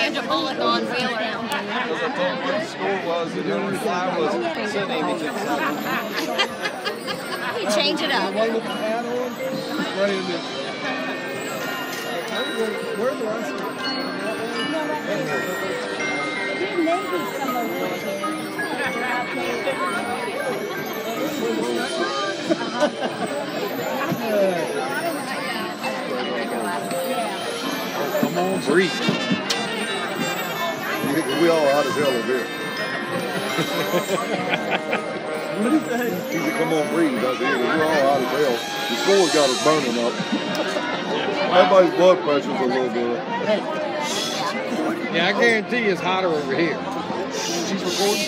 Sandra Bullock on Wheeler. Because I told him what the score was, and the only fly was sitting him. He changed it up. One with the hat on, ready to do. Where's the rest of it? There may be some over here. Come on, breathe. We all out of hell over here. What do you say? He said, come on, breathe. I said, we're all out of hell. The score got us burning up. Everybody's blood pressure's a little bit. Yeah, I guarantee it's hotter over here. She's recording?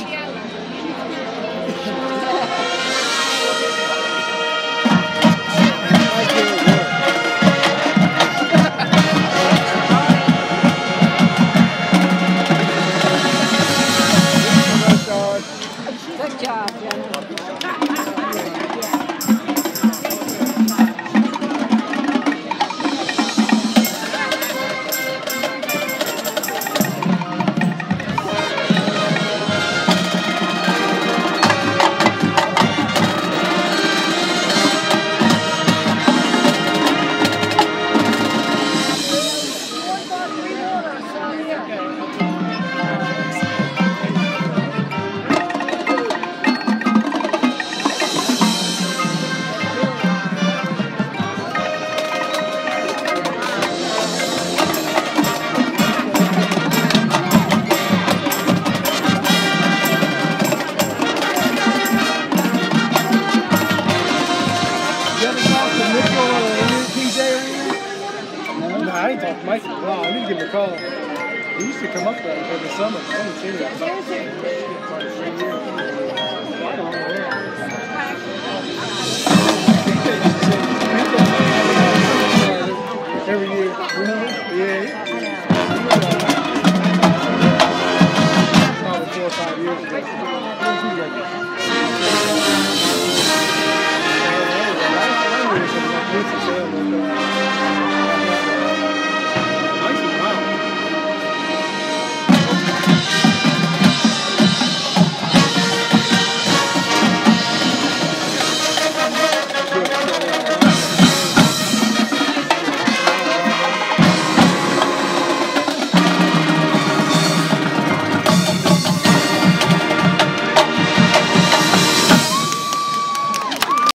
Good job, Jenna. I ain't talked to Mike in a while. I need to give him a call. He used to come up there every summer. I haven't seen him. Every year. Remember? Yeah. Probably 4 or 5 years ago.